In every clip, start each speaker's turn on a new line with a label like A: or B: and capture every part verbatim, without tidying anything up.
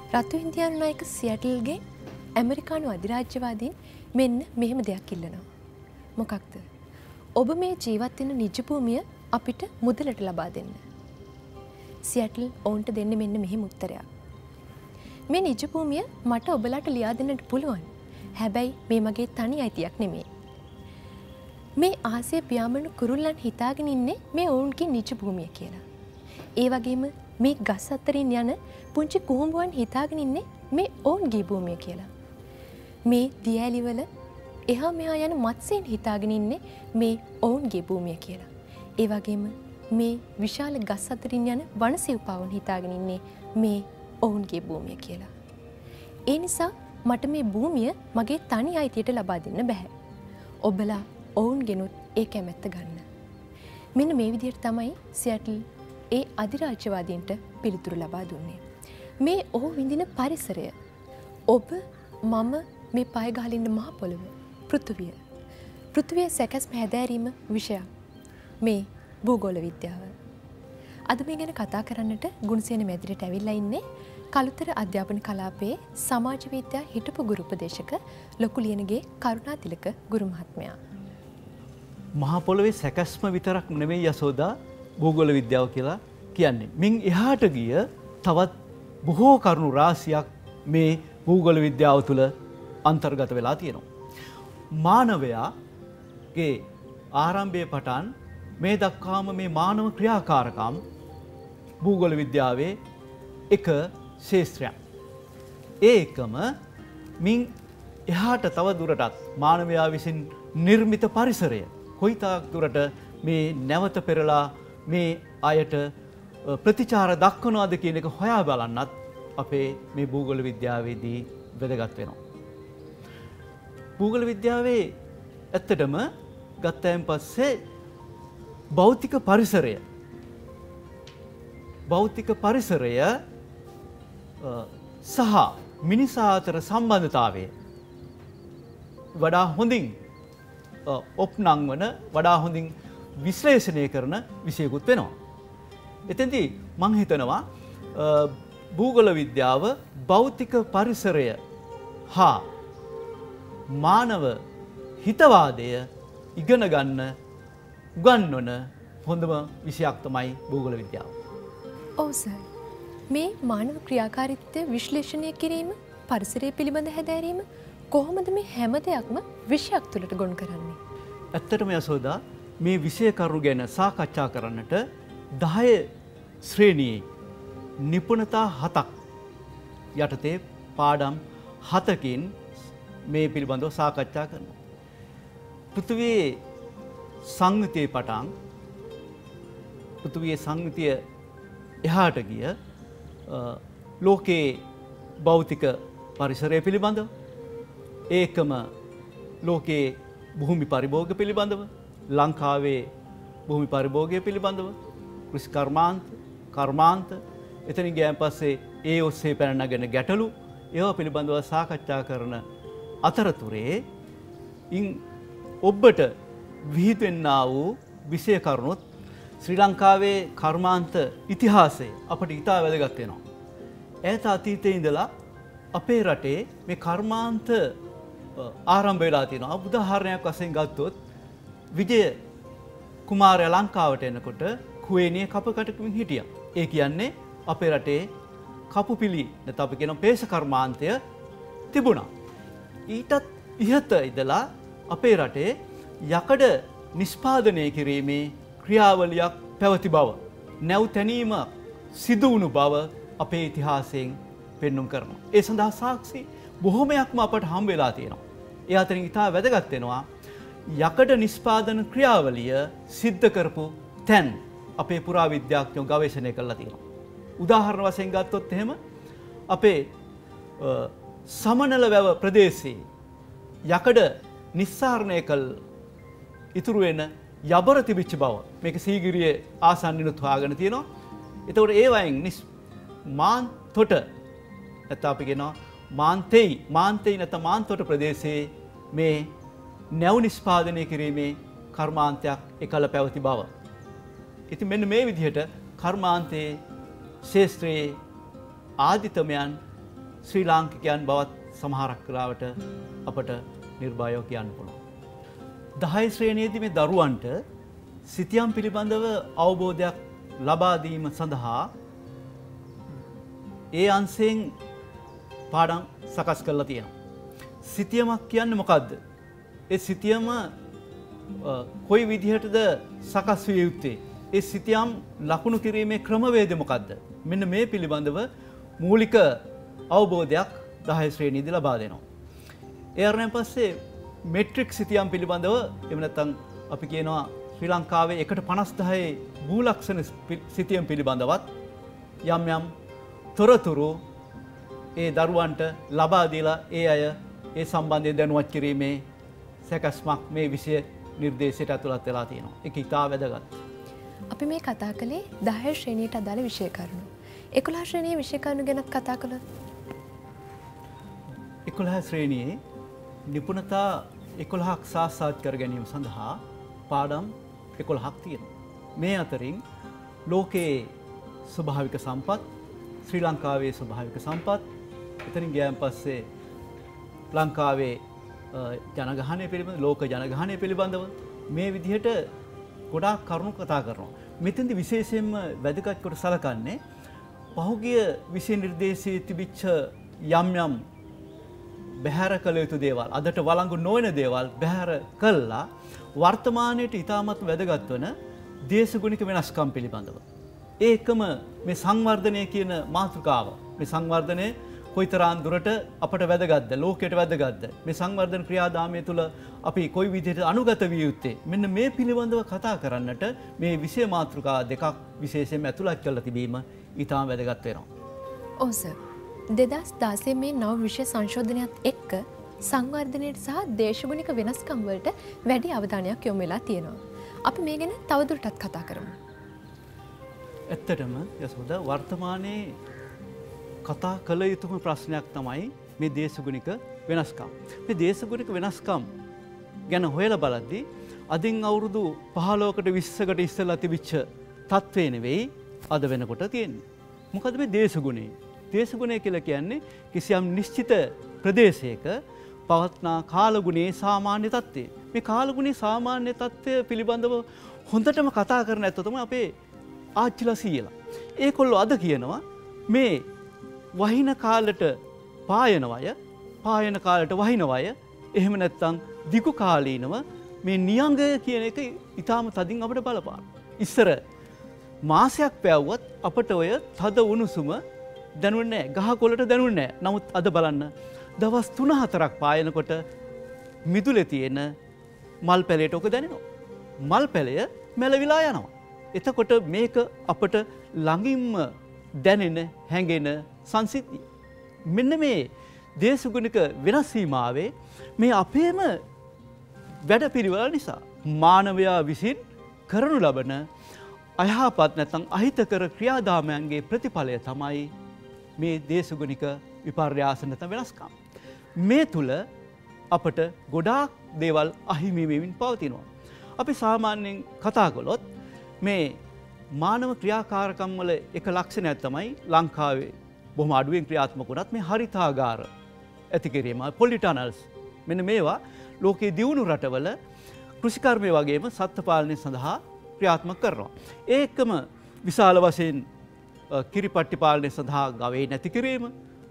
A: රතු ඉන්දියානු නායක සියැටල්ගේ ඇමරිකානු අධිරාජ්‍යවාදීන් මෙන්න මෙහෙම දෙයක් ඉල්ලනවා. මොකක්ද? ඔබ මේ ජීවත් වෙන නිජ භූමිය අපිට මුදලට ලබා දෙන්න. සියැටල් ඔවුන්ට දෙන්නේ මෙන්න මෙහෙම උත්තරයක්. මේ නිජ භූමිය මට ඔබලාට ලියා දෙන්නට පුළුවන්. හැබැයි මේ මගේ තනි අයිතියක් නෙමෙයි. මේ ආසිය පියාඹන කුරුල්ලන් හිතාගෙන ඉන්නේ මේ ඔවුන්ගේ නිජ භූමිය කියලා. ඒ වගේම මේ ගස් අතරින් යන පුංචි කුහුඹුවන් හිතාගෙන ඉන්නේ මේ ඔවුන්ගේ භූමිය කියලා. මේ දියැලිවල එහා මෙහා යන මත්ස්‍යයන් හිතාගෙන ඉන්නේ මේ ඔවුන්ගේ භූමිය කියලා. ඒ වගේම මේ විශාල ගස් අතරින් යන වනසිව්පාවුන් හිතාගෙන ඉන්නේ මේ ඔවුන්ගේ භූමිය කියලා. ඒ නිසා මට මේ භූමිය මගේ තනි අයිතියට ලබා දෙන්න බෑ. ඔබලා ඔවුන්ගෙනුත් ඒ කැමැත්ත ගන්න. මෙන්න මේ විදිහට තමයි සියැටල් ඒ අධිරාජ්‍යවාදීන්ට පිළිතුරු ලබා දුන්නේ. මේ ඔහු විඳින පරිසරය ඔබ මම මේ පය ගහලා ඉන්න මහ පොළව පෘථුවිය. පෘථුවිය සැකස්ම හැදෑරීම විෂයක්. මේ භූගෝල විද්‍යාව. අද මේ ගැන කතා කරන්නට ගුණසේන මැදිරියට ඇවිල්ලා ඉන්නේ කළුතර අධ්‍යාපන කලාපයේ සමාජ විද්‍යා හිටපු ගුරු උපදේශක ලොකු ලියනගේ කරුණාතිලක ගුරු මහත්මයා.
B: මහ පොළවේ සැකස්ම විතරක් නෙවෙයි යසෝදා භූගෝල විද්‍යාව කියලා කියන්නේ. මින් එහාට ගිය තවත් බොහෝ කරුණු රාශියක් මේ භූගෝල විද්‍යාව තුළ අන්තර්ගත වෙලා තියෙනවා. මානවයාගේ ආරම්භයේ පටන් මේ දක්වාම මේ මානව ක්‍රියාකාරකම් භූගෝල විද්‍යාවේ එක ශාස්ත්‍රයක්. ඒකම මින් එහාට තව දුරටත් මානවයා විසින් නිර්මිත පරිසරය කොයිතාක් දුරට මේ නැවත පෙරලා මේ අයට ප්‍රතිචාර දක්වනවාද කියන එක හොයා බලන්නත් අපේ මේ භූගෝල විද්‍යාවේදී වැදගත් වෙනවා. භූගෝල විද්‍යාවේ ඇත්තටම ගත්තයින් පස්සේ භෞතික පරිසරය භෞතික පරිසරය සහ මිනිසා අතර සම්බන්ධතාවය වඩා හොඳින් ඔප්නං වන වඩා හොඳින් විශ්ලේෂණය කරන විෂයකුත් වෙනවා. එතෙන්දී මං හිතනවා භූගෝල විද්‍යාව භෞතික පරිසරය හා මානව හිතවාදය ඉගෙන ගන්න උගන්වන හොඳම විෂයක් තමයි භූගෝල විද්‍යාව.
A: ඔව් සර්. මේ මානව ක්‍රියාකාරීත්වය විශ්ලේෂණය කිරීම, පරිසරය පිළිබඳ හැදෑරීම කොහොමද මේ හැම දෙයක්ම විෂයක් තුළට ගොනු කරන්නේ?
B: ඇත්තටම යසෝදා මේ විෂය කරුණු ගැන සාකච්ඡා කරන්නට දහය ශ්‍රේණියේ නිපුණතා හතක් යටතේ පාඩම් හතකින් මේ පිළිබඳව සාකච්ඡා කරනවා. පෘථිවියේ සංයුතියේ පටන් පෘථිවියේ සංයුතිය එහාට ගිය ලෝකයේ භෞතික පරිසරය පිළිබඳව, ඒකම ලෝකයේ භූමි පරිභෝග පිළිබඳව, ලංකාවේ භූමි පරිභෝගය පිළිබඳව, කෘෂි කර්මාන්ත, කර්මාන්ත, එතනින් ගියන් පස්සේ ඒ ඔස්සේ පැන නගන ගැටලු ඒවා පිළිබඳව සාකච්ඡා කරන අතරතුරේ ඉන් ඔබට විහිදෙන්නා වූ විෂය කරුණුත් ශ්‍රී ලංකාවේ කර්මාන්ත ඉතිහාසය අපට ඉතා වැදගත් වෙනවා. ඈත අතීතයේ ඉඳලා අපේ රටේ මේ කර්මාන්ත ආරම්භ වෙලා තියෙනවා. උදාහරණයක් වශයෙන් ගත්තොත් විජය කුමාරයා ලංකාවට එනකොට කුවේණියේ කපකටකින් හිටියා. ඒ කියන්නේ අපේ රටේ කපුපිලි නැත්නම් අපි කියන පේෂ කර්මාන්තය තිබුණා. ඊටත් ඉහත ඉඳලා අපේ රටේ යකඩ නිෂ්පාදනය කිරීමේ ක්‍රියාවලියක් පැවති බව, නැව් තැනීම සිදු වුණු බව අපේ ඉතිහාසයෙන් පෙන්눔 කරනවා. ඒ සඳහා සාක්ෂි බොහොමයක්ම අපට හම් වෙලා තියෙනවා. ඒ අතරින් ඉතා වැදගත් වෙනවා යකඩ නිෂ්පාදන ක්‍රියාවලිය සිද්ධ කරපු තැන් අපේ පුරාවිද්‍යාඥයෝ ගවේෂණය කරලා තියෙනවා. උදාහරණ වශයෙන් ගත්තොත් එහෙම අපේ සමනල වැව ප්‍රදේශයේ යකඩ නිස්සාරණය කළ ඉතුරු වෙන යබර තිබිච්ච බව මේක සීගිරියේ ආසන්නිනුත් හොයාගෙන තියෙනවා. එතකොට ඒ වයින් මාන් තොට නැත්නම් අපි කියනවා මාන්තේයි මාන්තේයි නැත්නම් මාන්තොට ප්‍රදේශයේ මේ නැව් නිෂ්පාදනය කිරීමේ කර්මාන්තයක් එකල පැවති බව. ඉතින් මෙන්න මේ විදිහට කර්මාන්තයේ ශාස්ත්‍රයේ ආදිතමයන් ශ්‍රී ලාංකිකයන් බවත් සමහරක් වෙලාවට අපට නිර්භයව කියන්න පුළුවන්. දහය ශ්‍රේණියේදී මේ දරුවන්ට සිතියම් පිළිබඳව අවබෝධයක් ලබා දීම සඳහා ඒ අංශයෙන් පාඩම් සකස් කරලා තියෙනවා. සිතියමක් කියන්නේ මොකද්ද? ඒ සිතියම කොයි විදිහටද සකස් විය යුත්තේ? ඒ සිතියම් ලකුණු කිරීමේ ක්‍රමවේදය මොකද්ද? මෙන්න මේ පිළිබඳව මූලික අවබෝධයක් දහය ශ්‍රේණියේදී ලබා දෙනවා. ඒ අරගෙන පස්සේ මෙට්‍රික් සිතියම් පිළිබඳව එහෙම නැත්නම් අපි කියනවා ශ්‍රී ලංකාවේ එකට පනස් දහයේ භූලක්ෂණ සිතියම් පිළිබඳවත් යම් යම් තොරතුරු ඒ දරුවන්ට ලබා දීලා ඒ අය ඒ සම්බන්ධයෙන් දැනුවත් කිරීමේ සැකස්මක් මේ විෂය නිර්දේශයට ඇතුළත් වෙලා තියෙනවා. ඒක ඉතා වැදගත්.
A: අපි මේ කතා කළේ දහය ශ්‍රේණියට අදාළ විෂය කරුණු. එකොළහ ශ්‍රේණියේ විෂය කරුණු ගැනත් කතා කළා.
B: එකොළහ ශ්‍රේණියේ නිපුණතා එකොළහක් සාක්ෂාත් කර ගැනීම සඳහා පාඩම් එකොළහක් තියෙනවා. මේ අතරින් ලෝකයේ ස්වභාවික සම්පත්, ශ්‍රී ලංකාවේ ස්වභාවික සම්පත්, එතනින් ගියන් පස්සේ ලංකාවේ ජනගහනය පිළිබඳ, ලෝක ජනගහනය පිළිබඳව මේ විදිහට ගොඩාක් කරුණු කතා කරනවා. මෙතෙන්දි විශේෂයෙන්ම වැදගත් කොට සලකන්නේ පහුගිය විෂය නිර්දේශයේ තිබිච්ච යම් යම් බැහැර කළ යුතු දේවල්, අදට වළංගු නොවන දේවල් බැහැර කළා වර්තමානයේට ඉතාමත් වැදගත් වන දේශගුණික වෙනස්කම් පිළිබඳව. ඒකම මේ සංවර්ධනය කියන මාතෘකාව. මේ සංවර්ධනය කොයිතරම් දුරට අපට වැදගත්ද, ලෝකයට වැදගත්ද, මේ සංවර්ධන ක්‍රියාදාමය තුළ අපි කොයි විදිහට අනුගත විය යුත්තේ, මෙන්න මේ පිළිබඳව කතා කරන්නට මේ විෂය මාතෘකා දෙකක් විශේෂයෙන්ම ඇතුළත් කරලා තිබීම ඉතාම වැදගත් වෙනවා.
A: ඔව් සර්. දෙදහස් දාසය මේ නව විෂය සංශෝධනයත් එක්ක සංවර්ධනයට සහ දේශගුණික වෙනස්කම් වලට වැඩි අවධානයක් යොමු වෙලා තියෙනවා. අපි මේ ගැන තවදුරටත් කතා කරමු.
B: ඇත්තටම යසෝදා වර්තමානයේ කතා කළ යුතුම ප්‍රශ්නයක් තමයි මේ දේශගුණික වෙනස්කම්. මේ දේශගුණික වෙනස්කම් ගැන හොයලා බලද්දී අදින් අවුරුදු පහළොවකට විස්සකට ඉස්සෙල්ලා තිබිච්ච තත්ත්වේ නෙවෙයි අද වෙනකොට තියෙන්නේ. මොකද මේ දේශගුණය? දේශගුණය කියලා කියන්නේ කිසියම් නිශ්චිත ප්‍රදේශයක පවත්නා කාලගුණයේ සාමාන්‍ය තත්ත්වය. මේ කාලගුණයේ සාමාන්‍ය තත්ත්වය පිළිබඳව හොඳටම කතා කරන ඇත්ත තමයි අපේ ආච්චිලා සීයලා. ඒකොල්ලෝ අද කියනවා මේ වහින කාලට පායනවය, පායන කාලට වහිනවය, එහෙම නැත්නම් දිගු කාලීනව මේ නියංගය කියන එක ඊටාම තදින් අපිට බලපාන. ඉස්සර මාසයක් පැවුවත් අපට ඔය තද උණුසුම දැනුන්නේ නැහැ, ගහකොළට දැනුන්නේ නැහැ. නමුත් අද බලන්න දවස් තුන හතරක් පායනකොට මිදුලේ තියෙන මල් පැලයට ඔක දැනෙනවා. මල් පැලය මැලවිලා යනවා. එතකොට මේක අපට ළඟින්ම දැනෙන, හැඟෙන සංසිද්ධිය. මෙන්න මේ දේශගුණික වෙනස් සීමාවේ මේ අපේම වැඩපිළිවෙල නිසා මානවයා විසින් කරනු ලබන අයහපත් නැත්නම් අහිතකර ක්‍රියාදාමයන්ගේ ප්‍රතිඵලය තමයි මේ දේශගුණික විපර්යාස නැත්නම් වෙනස්කම්. මේ තුල අපට ගොඩාක් දේවල් අහිමි වෙමින් පවතිනවා. අපි සාමාන්‍යයෙන් කතා කළොත් මේ මානව ක්‍රියාකාරකම් වල එක ලක්ෂණයක් තමයි ලංකාවේ බොහොම අඩුවෙන් ක්‍රියාත්මක වුණත් මේ හරිතාගාර ඇති කිරීම, පොලිටනල්ස්. මෙන්න මේවා ලෝකයේ දියුණු රටවල කෘෂිකර්මය වගේම සත්ත්ව පාලනය සඳහා ක්‍රියාත්මක කරනවා. ඒකම විශාල වශයෙන් කිරිපට්ටි පාලනය සඳහා ගවයේ නැති කිරීම,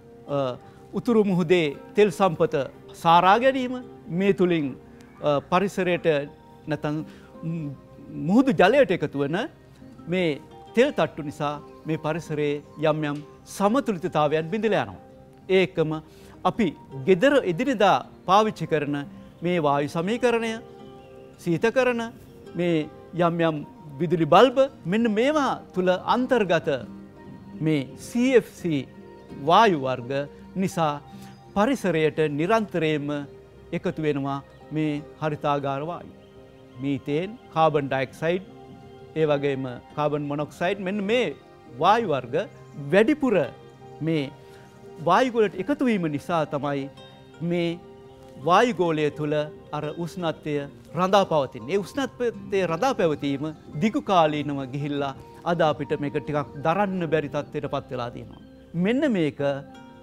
B: උතුරු මුහුදේ තෙල් සම්පත සාරා ගැනීම, මේ තුලින් පරිසරයට නැත්නම් මුහුදු ජලයට එකතු වන මේ තෙල් තට්ටු නිසා මේ පරිසරයේ යම් යම් සමතුලිතතාවයන් බිඳලා යනවා. ඒකම අපි gedara එදිනෙදා පාවිච්චි කරන මේ වායු සමීකරණය, සීතකරණ, මේ යම් යම් විදුලි බල්බ, මෙන්න මේවා තුල අන්තර්ගත මේ සී එෆ් සී වායු වර්ග නිසා පරිසරයට නිරන්තරයෙන්ම එකතු වෙනවා මේ හරිතාගාර වායු. මීතේන්, කාබන් ඩයොක්සයිඩ්, ඒ වගේම කාබන් මොනොක්සයිඩ්, මෙන්න මේ වායු වර්ග වැඩිපුර මේ වායුගෝලයට එකතු වීම නිසා තමයි මේ වායුගෝලය තුල අර උෂ්ණත්වය රඳා පවතින්නේ. ඒ උෂ්ණත්වයේ රඳා පැවතීම දිගු කාලීනව ගිහිල්ලා අද අපිට මේක ටිකක් දරන්න බැරි තත්ත්වයකට පත් වෙලා තියෙනවා. මෙන්න මේක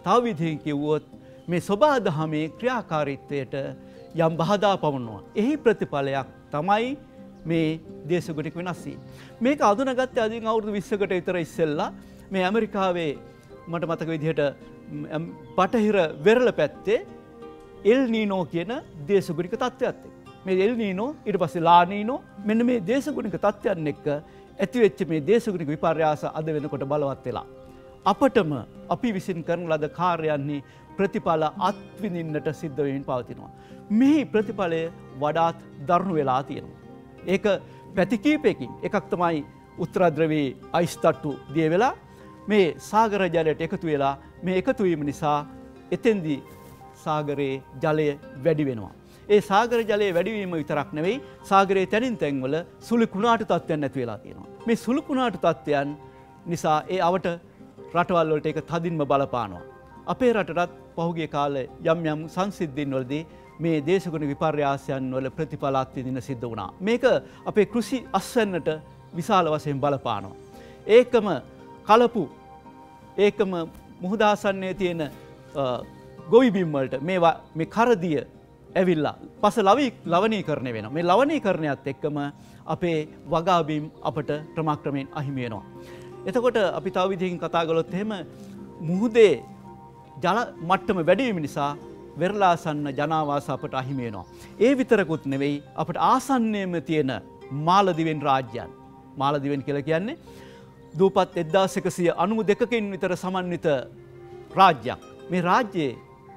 B: තව විදිහකින් කිව්වොත් මේ සෝබා දහමේ ක්‍රියාකාරීත්වයට යම් බාධා පවනවා. එහි ප්‍රතිඵලයක් තමයි මේ දේශගුණික වෙනස් වීම. මේක අඳුනගත්තේ අදින් අවුරුදු විස්සකට විතර ඉස්සෙල්ලා මේ ඇමරිකාවේ මට මතක විදිහට බටහිර වෙරළ පැත්තේ එල් නීනෝ කියන දේශගුණික තත්ත්වයක් එක්ක. මේ එල් නීනෝ ඊට පස්සේ ලා නීනෝ මෙන්න මේ දේශගුණික තත්ත්වයන් එක්ක ඇතිවෙච්ච මේ දේශගුණික විපර්යාස අද වෙනකොට බලවත් වෙලා. අපටම අපි විසින් කරන ලද කාර්යයන්හි ප්‍රතිඵල අත්විඳින්නට සිද්ධ වෙමින් පවතිනවා. මේ ප්‍රතිඵලය වඩාත් දරුණු වෙලා තියෙනවා. ඒක පැති කීපයකින් එකක් තමයි උත්තරද්‍රවයේ අයිස් තට්ටු දිය වෙලා මේ සාගර ජලයට එකතු වෙලා මේ එකතු වීම නිසා එතෙන්දී සාගරයේ ජලය වැඩි වෙනවා. ඒ සාගර ජලයේ වැඩිවීම විතරක් නෙවෙයි සාගරයේ තැනින් තැන්වල සුළු කුණාටු තත්ත්වයන් නැති වෙලා තියෙනවා. මේ සුළු කුණාටු තත්ත්වයන් නිසා ඒ අවට රටවල් වලට ඒක තදින්ම බලපානවා. අපේ රටටත් පහුගිය කාලේ යම් යම් සංසිද්ධීන් වලදී මේ දේශගුණ විපර්යාසයන් වල ප්‍රතිඵල අත්විඳින්න සිද්ධ වුණා. මේක අපේ කෘෂි අස්වැන්නට විශාල වශයෙන් බලපානවා. ඒකම කලපු ඒකම මුහුදාසන්නයේ තියෙන ගොවි බිම් වලට මේවා මේ කරදිය ඇවිල්ලා පස ලවණීකරණය වෙනවා. මේ ලවණීකරණයත් එක්කම අපේ වගා බිම් අපට ක්‍රමක්‍රමයෙන් අහිමි වෙනවා. එතකොට අපි තව විදිහකින් කතා කළොත් එහෙම මුහුදේ ජල මට්ටම වැඩි වීම නිසා වෙරළාසන්න ජනාවාස අපට අහිමි වෙනවා. ඒ විතරකුත් නෙවෙයි අපට ආසන්නයේම තියෙන මාලදිවෙන් රාජ්‍යයන්. මාලදිවෙන් කියලා කියන්නේ දූපත් එක්දාස් එකසිය අනූ දෙකකින් විතර සමන්විත රාජ්‍යයක්. මේ රාජ්‍යයේ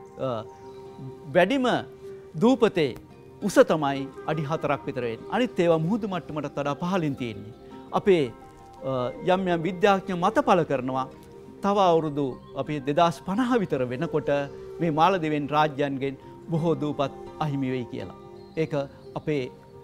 B: වැඩිම දූපතේ උස තමයි අඩි හතරක් විතර වෙන්නේ. අනිත් ඒවා මුහුදු මට්ටමටත් වඩා පහළින් තියෙන්නේ. අපේ යම් යම් විද්‍යාඥයෝ මත පළ කරනවා තව අවුරුදු අපි දෙදාස් පනහ විතර වෙනකොට මේ මාලදිවෙන් රාජ්‍යයන්ගෙන් බොහෝ දූපත් අහිමි වෙයි කියලා. ඒක අපේ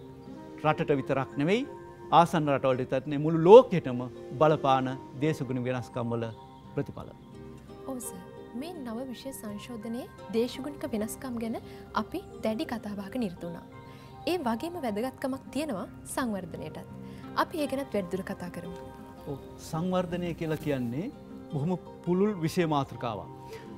B: රටට විතරක් නෙවෙයි ආසන්න රටවලට විතරක් නෙවෙයි මුළු ලෝකෙටම බලපාන දේශගුණ වෙනස්කම් වල ප්‍රතිඵල.
A: ඔව් සර්. මේ නව විෂය සංශෝධනයේ දේශගුණික වෙනස්කම් ගැන අපි දැඩි කතාබහක නිරත වුණා. ඒ වගේම වැදගත්කමක් තියෙනවා සංවර්ධනයටත්. අපි ඒ ගැනත් වැඩිදුර කතා කරමු.
B: ඔව් සංවර්ධනය කියලා කියන්නේ බොහොම පුළුල් විෂය මාතෘකාවක්.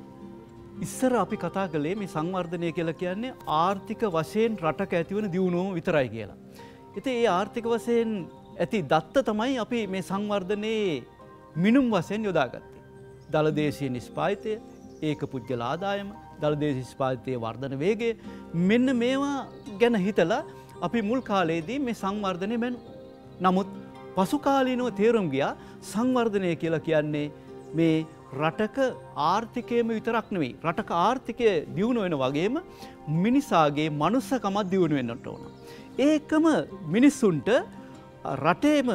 B: ඉස්සර අපි කතා කළේ මේ සංවර්ධනය කියලා කියන්නේ ආර්ථික වශයෙන් රටක ඇතිවන දියුණුවම විතරයි කියලා. ඉතින් ඒ ආර්ථික වශයෙන් ඇති දත්ත තමයි අපි මේ සංවර්ධනයේ මිනුම් වශයෙන් යොදාගත්තේ. දළදේශීය නිෂ්පාදිතය, ඒක පුද්ගල ආදායම, දළදේශීය නිෂ්පාදිතයේ වර්ධන වේගය මෙන්න මේවා ගැන හිතලා අපි මුල් කාලයේදී මේ සංවර්ධනය බැලුවා. නමුත් පසු කාලීනව තේරුම් ගියා සංවර්ධනය කියලා කියන්නේ මේ රටක ආර්ථිකයම විතරක් නෙවෙයි. රටක ආර්ථිකය දියුණු වෙන වගේම මිනිසාගේ මනුස්සකමත් දියුණු වෙන්නට ඕන. ඒකම මිනිස්සුන්ට රටේම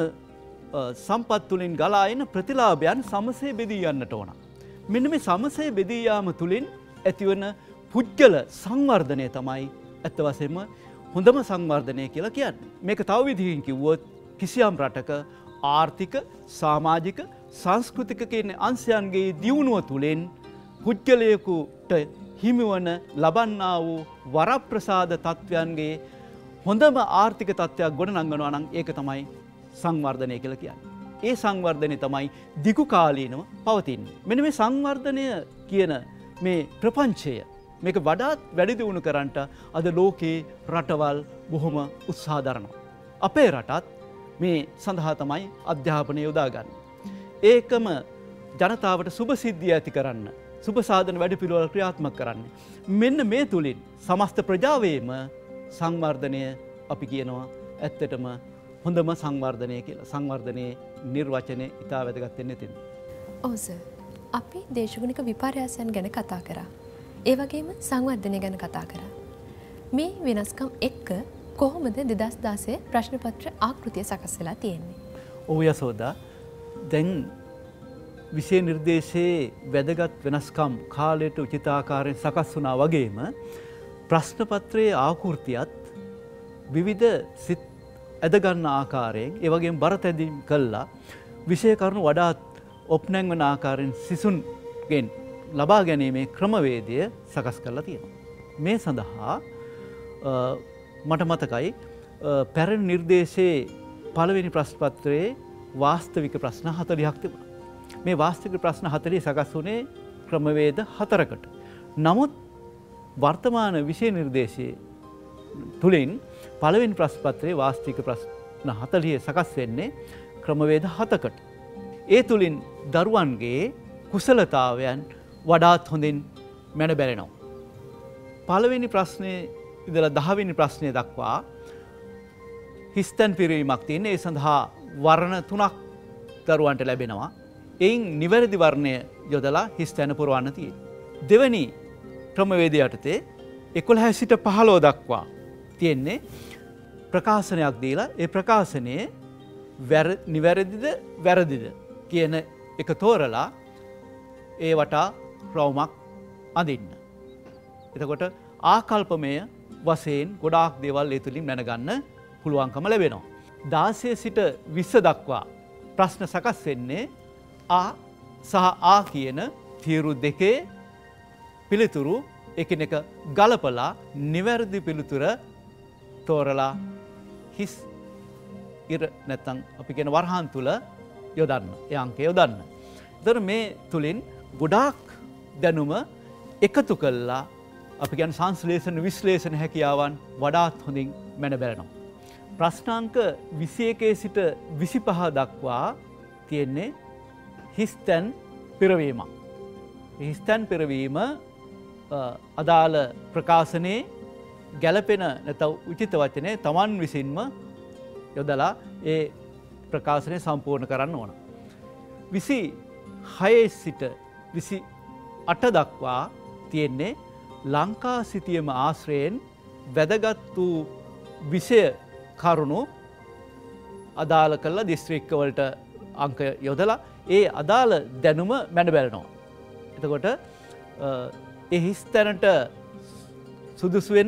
B: සම්පත් තුලින් ගලා එන ප්‍රතිලාභයන් සමසේ බෙදී යන්නට ඕන. මෙන්න මේ සමසේ බෙදී යාම තුලින් ඇතිවන පුද්ගල සංවර්ධනය තමයි ඇත්ත වශයෙන්ම හොඳම සංවර්ධනය කියලා කියන්නේ. මේක තව විදිහකින් කිව්වොත් කිසියම් රටක ආර්ථික, සමාජික, සංස්කෘතික කියන අංශයන්ගේ දියුණුව තුළින් පුද්ගලයෙකුට හිමිවන ලබන්නා වූ වරප්‍රසාද තත්ත්වයන්ගේ හොඳම ආර්ථික තත්ත්වයක් ගොඩනංවනවා නම් ඒක තමයි සංවර්ධනය කියලා කියන්නේ. ඒ සංවර්ධනය තමයි දිගු කාලීනව පවතින්නේ. මෙන්න මේ සංවර්ධනය කියන මේ ප්‍රපංචය මේක වඩාත් වැඩි දියුණු කරන්නට අද ලෝකේ රටවල් බොහොම උත්සාහ දරනවා. අපේ රටත් මේ සඳහා තමයි අධ්‍යාපනය යොදාගන්නේ. ඒකම ජනතාවට සුබ සිද්ධිය ඇති කරන්න, සුබ සාධන වැඩ පිළිවෙල ක්‍රියාත්මක කරන්න. මෙන්න මේ තුලින් සමස්ත ප්‍රජාවේම සංවර්ධනය අපි කියනවා ඇත්තටම හොඳම සංවර්ධනය කියලා. සංවර්ධනයේ නිර්වචනය ඉතා වැදගත් වෙන්නේ එතන.
A: ඔව් සර්. අපි දේශගුණික විපර්යාසයන් ගැන කතා කරා. ඒ වගේම සංවර්ධනය ගැන කතා කරා. මේ වෙනස්කම් එක්ක කොහොමද දෙදාස් දාසය ප්‍රශ්න පත්‍ර ආකෘතිය සකස් වෙලා තියෙන්නේ?
B: ඔව් යසෝදා. දැන් විෂය නිර්දේශයේ වැදගත් වෙනස්කම් කාලයට උචිත ආකාරයෙන් සකස් වුණා වගේම ප්‍රශ්න පත්‍රයේ ආකෘතියත් විවිධ සිත් ඇදගන්න ආකාරයෙන් ඒ වගේම බර තැදීම් කළා විෂය කරුණු වඩාත් ඔප්නැං වන ආකාරයෙන් සිසුන්ගෙන් ලබා ගැනීමේ ක්‍රමවේදය සකස් කරලා තියෙනවා. මේ සඳහා මට මතකයි පැරණි නිර්දේශයේ පළවෙනි ප්‍රශ්න පත්‍රයේ වාස්තවික ප්‍රශ්න හතළිහක් තිබුණා. මේ වාස්තවික ප්‍රශ්න හතළිහ සකස් වුණේ ක්‍රමවේද හතරකට. නමුත් වර්තමාන විෂය නිර්දේශයේ තුලින් පළවෙනි ප්‍රශ්න පත්‍රයේ වාස්තික ප්‍රශ්න හතළිහ සකස් වෙන්නේ ක්‍රමවේද හතකට. ඒ තුලින් දරුවන්ගේ කුසලතාවයන් වඩාත් හොඳින් මැන බැලෙනවා. පළවෙනි ප්‍රශ්නේ ඉඳලා දහවෙනි ප්‍රශ්නය දක්වා හිස්තැන් පිරීමක් තියෙන. ඒ සඳහා වර්ණ තුනක් දරුවන්ට ලැබෙනවා. එයින් නිවැරදි වර්ණය යොදලා හිස්තැන පුරවන්න තියෙනවා. දෙවැනි ක්‍රමවේදය යටතේ එකොළහ සිට පහළොව දක්වා තියෙන්නේ ප්‍රකාශනයක් දීලා ඒ ප්‍රකාශනයේ නිවැරදිද වැරදිද කියන එක තෝරලා ඒ වටා රවුමක් අඳින්න. එතකොට ආකල්පමය වශයෙන් ගොඩාක් දේවල් ඒ තුලින් දැනගන්න පුළුවන්කම ලැබෙනවා. දාසය සිට විස්ස දක්වා ප්‍රශ්න සකස් වෙන්නේ ආ සහ ආ කියන තීරු දෙකේ පිළිතුරු එකිනෙක ගලපලා නිවැරදි පිළිතුර තෝරලා හිස් ඉර නැත්නම් අපි කියන වරහන් තුල යොදන්න. ඒ අංකය යොදන්න. එතන මේ තුලින් ගොඩාක් දැනුම එකතු කළා අපි කියන සංශ්ලේෂණ විශ්ලේෂණ හැකියාවන් වඩාත් හොඳින් මැන බැලෙනවා. ප්‍රශ්නාංක විසි එකේ සිට විසිපහ දක්වා තියෙන්නේ හිස්තැන් පිරවීමක්. හිස්තැන් පිරවීම අදාළ ප්‍රකාශනයේ ගැළපෙන නැත්නම් උචිත වචනේ Taman විසින්ම යොදලා ඒ ප්‍රකාශනය සම්පූර්ණ කරන්න ඕන. විසි හයේ සිට විසි අට දක්වා තියෙන්නේ ලංකා සිතියම ආශ්‍රයෙන් වැදගත් වූ විෂය කරුණු අදාළ කරලා දිස්ත්‍රික්කවලට අංක යොදලා ඒ අදාළ දැනුම මැන බැලනවා. එතකොට ඒ හිස්තැනට සුදුසු වෙන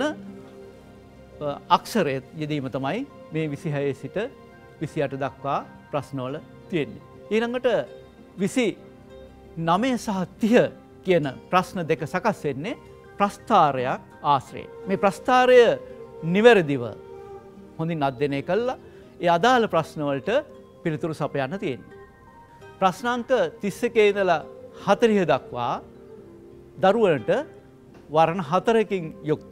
B: අක්ෂරය යෙදීම තමයි මේ විසි හයේ සිට විසි අට දක්වා ප්‍රශ්නවල තියෙන්නේ. ඊළඟට විසි නවය සහ තිහ කියන ප්‍රශ්න දෙක සකස් වෙන්නේ ප්‍රස්ථාරයක් ආශ්‍රයෙන්. මේ ප්‍රස්ථාරය නිවැරදිව හොඳින් අධ්‍යයනය කළා ඒ අදාළ ප්‍රශ්නවලට පිළිතුරු සපයන්න තියෙනවා. ප්‍රශ්නාංක තිස් එකේ ඉඳලා හතළිහ දක්වා දරුවන්ට වර්ණ හතරකින් යුක්ත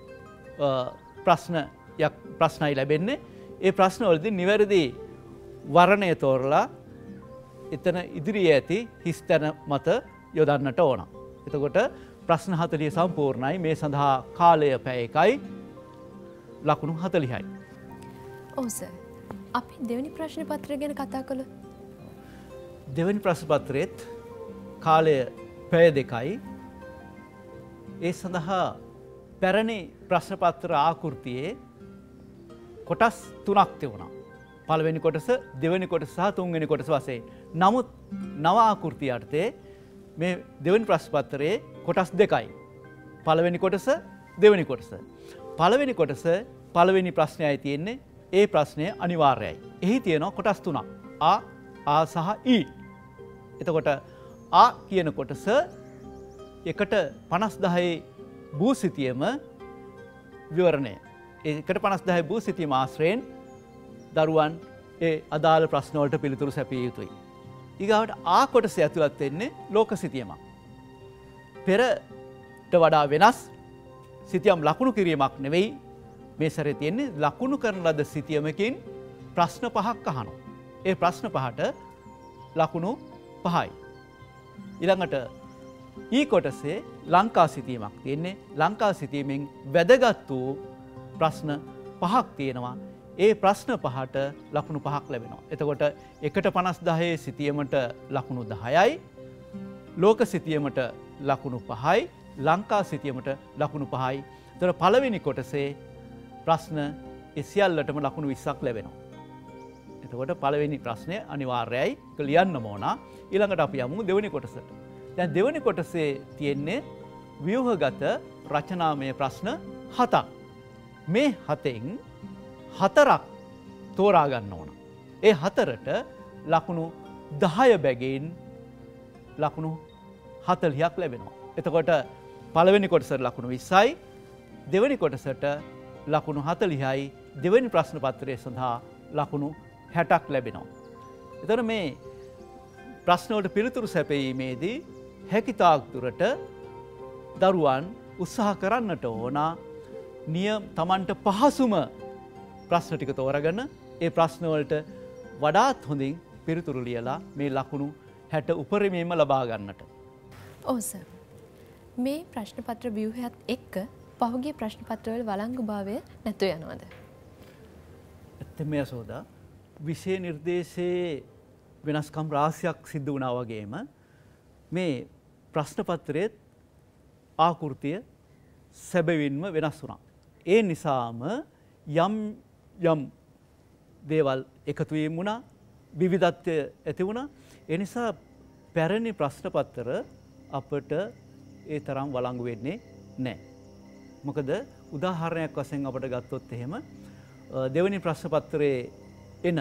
B: ප්‍රශ්නයක් ප්‍රශ්නයි ලැබෙන්නේ. ඒ ප්‍රශ්නවලදී නිවැරදි වර්ණය තෝරලා එතන ඉදිරියේ ඇති හිස්තැන මත යොදන්නට ඕන. එතකොට ප්‍රශ්න හතළිහ සම්පූර්ණයි. මේ සඳහා කාලය පැය එකයි ලකුණු හතළිහයි.
A: ඔව් සර්. අපි දෙවෙනි ප්‍රශ්න පත්‍රය ගැන කතා කළොත්
B: දෙවෙනි ප්‍රශ්න පත්‍රයේත් කාලය පැය දෙකයි. ඒ සඳහා පැරණි ප්‍රශ්න පත්‍ර ආකෘතියේ කොටස් තුනක් තිබුණා. පළවෙනි කොටස, දෙවෙනි කොටස සහ තුන්වෙනි කොටස වශයෙන්. නමුත් නව ආකෘතිය යටතේ මේ දෙවෙනි ප්‍රශ්න පත්‍රයේ කොටස් දෙකයි. පළවෙනි කොටස, දෙවෙනි කොටස. පළවෙනි කොටස පළවෙනි ප්‍රශ්නයයි තියෙන්නේ. ඒ ප්‍රශ්නය අනිවාර්යයි. එහි තියෙනවා කොටස් තුනක්. ආ, ආ සහ ඊ. එතකොට ආ කියන කොටස එකට පනස් දහයේ භූසිතියම විවරණය. එකට පනස් දහයේ භූසිතියම ආශ්‍රයෙන් දරුවන් ඒ අදාළ ප්‍රශ්න වලට පිළිතුරු සැපිය යුතුයි. ඊගාවට ආ කොටස ඇතුළත් වෙන්නේ ලෝක සිතියමක්. පෙරට වඩා වෙනස් සිතියම් ලකුණු කිරීමක් නෙවෙයි මේ සැරේ තියෙන්නේ ලකුණු කරන ලද සිතියමකින් ප්‍රශ්න පහක් අහනවා. ඒ ප්‍රශ්න පහට ලකුණු පහයි. ඊළඟට ඊ කොටසේ ලංකා සිතියමක් තියෙන්නේ. ලංකා සිතියමෙන් වැදගත් වූ ප්‍රශ්න පහක් තියෙනවා. ඒ ප්‍රශ්න පහට ලකුණු පහක් ලැබෙනවා. එතකොට එකට පනස් දහයේ සිතියමට ලකුණු දහයයි. ලෝක සිතියමට ලකුණු පහයි. ලංකා සිතියමට ලකුණු පහයි. එතකොට පළවෙනි කොටසේ ප්‍රශ්න ඒ සියල්ලටම ලකුණු විස්සක් ලැබෙනවා. එතකොට පළවෙනි ප්‍රශ්නය අනිවාර්යයි. ඒක ලියන්නම ඕන. ඊළඟට අපි යමු දෙවෙනි කොටසට. දැන් දෙවෙනි කොටසේ තියෙන්නේ ව්‍යුහගත රචනාමය ප්‍රශ්න හතක්. මේ හතෙන් හතරක් තෝරා ගන්න ඕන. ඒ හතරට ලකුණු දහය බැගින් ලකුණු හතළිහක් ලැබෙනවා. එතකොට පළවෙනි කොටසට ලකුණු විස්සයි, දෙවෙනි කොටසට ලකුණු හතළිහයි, දෙවෙනි ප්‍රශ්න පත්‍රය සඳහා ලකුණු හැටක් ලැබෙනවා. එතකොට මේ ප්‍රශ්න වලට පිළිතුරු සැපයීමේදී හැකිතාක් දුරට දරුවන් උත්සාහ කරන්නට ඕන නියම Tamanට පහසුම ප්‍රශ්න ටික තෝරගෙන ඒ ප්‍රශ්න වලට වඩාත් හොඳින් පිළිතුරු ලියලා මේ ලකුණු හැට උපරිමයෙන්ම ලබා ගන්නට.
A: ඔව් සර්. මේ ප්‍රශ්න පත්‍ර ව්‍යුහයත් එක්ක පහුගිය ප්‍රශ්න පත්‍රවල වළංගුභාවය නැතු යනවද?
B: ඇත්තම යසෝදා විෂය නිර්දේශයේ වෙනස්කම් රාශියක් සිද්ධ වුණා වගේම මේ ප්‍රශ්න පත්‍රයේ ආකෘතිය සැබවින්ම වෙනස් වුණා. ඒ නිසාම යම් යම් දේවල් එකතු වීම වුණා, විවිධත්වය ඇති වුණා. ඒ නිසා පැරණි ප්‍රශ්න පත්‍ර අපට ඒ තරම් වළංගු වෙන්නේ නැහැ. මොකද උදාහරණයක් වශයෙන් අපට ගත්තොත් එහෙම දෙවෙනි ප්‍රශ්න පත්‍රයේ එන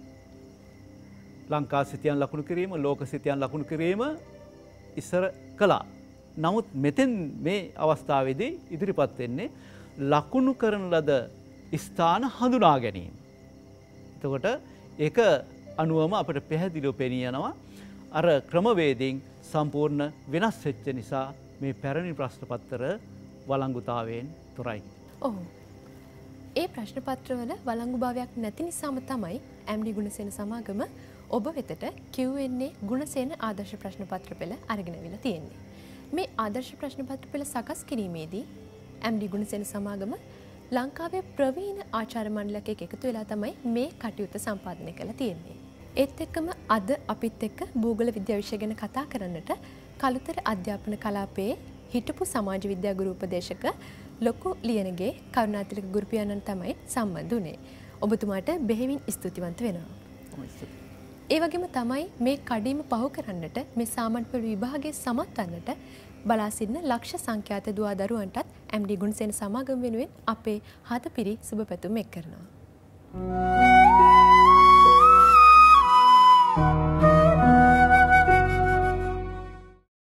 B: ලංකා සිතියන් ලකුණු කිරීම, ලෝක සිතියන් ලකුණු කිරීම ඉස්සර කළා. නමුත් මෙතෙන් මේ අවස්ථාවේදී ඉදිරිපත් වෙන්නේ ලකුණු කරන ලද ස්ථාන හඳුනා ගැනීම. එතකොට ඒක අනුවම අපට පැහැදිලිව පෙනී යනවා අර ක්‍රමවේදයෙන් සම්පූර්ණ වෙනස් වෙච්ච නිසා මේ පැරණි ප්‍රශ්න පත්‍ර වළංගුතාවයෙන් තොරයි.
A: ඔව්. ඒ ප්‍රශ්න පත්‍රවල වළංගුභාවයක් නැති නිසාම තමයි එම්.ඩී. ගුණසේන සමාගම ඔබ වෙතට කියු එන් ඒ ගුණසේන ආදර්ශ ප්‍රශ්න පත්‍ර පෙළ අරගෙන අවිලා තියෙන්නේ. මේ ආදර්ශ ප්‍රශ්න පත්‍ර පෙළ සකස් කිරීමේදී එම්.ඩී. ගුණසේන සමාගම ලංකාවේ ප්‍රවීණ ආචාර්ය මණ්ඩලයක එකතු වෙලා තමයි මේ කටයුත්ත සම්පාදනය කරලා තියෙන්නේ. ඒත් එක්කම අද අපිත් එක්ක භූගෝල විද්‍යා විෂය ගැන කතා කරන්නට කළුතර අධ්‍යාපන කලාපයේ හිටපු සමාජ විද්‍යා ගුරු උපදේශක ලොකු ලියනගේ කරුණාතිලක ගුරු පියාණන් තමයි සම්බන්ධ වුණේ. ඔබතුමාට බෙහෙවින් ස්තුතිවන්ත වෙනවා. ඒ වගේම තමයි මේ කඩීම පහු කරන්නට මේ සාමාන්‍ය පෙළ විභාගයේ සමත් වන්නට බලා සිටින ලක්ෂ සංඛ්‍යාත දුවා දරුවන්ටත් එම්.ඩී. ගුණසේන සමාගම වෙනුවෙන් අපේ හදපිරි සුබ පැතුම් එක් කරනවා.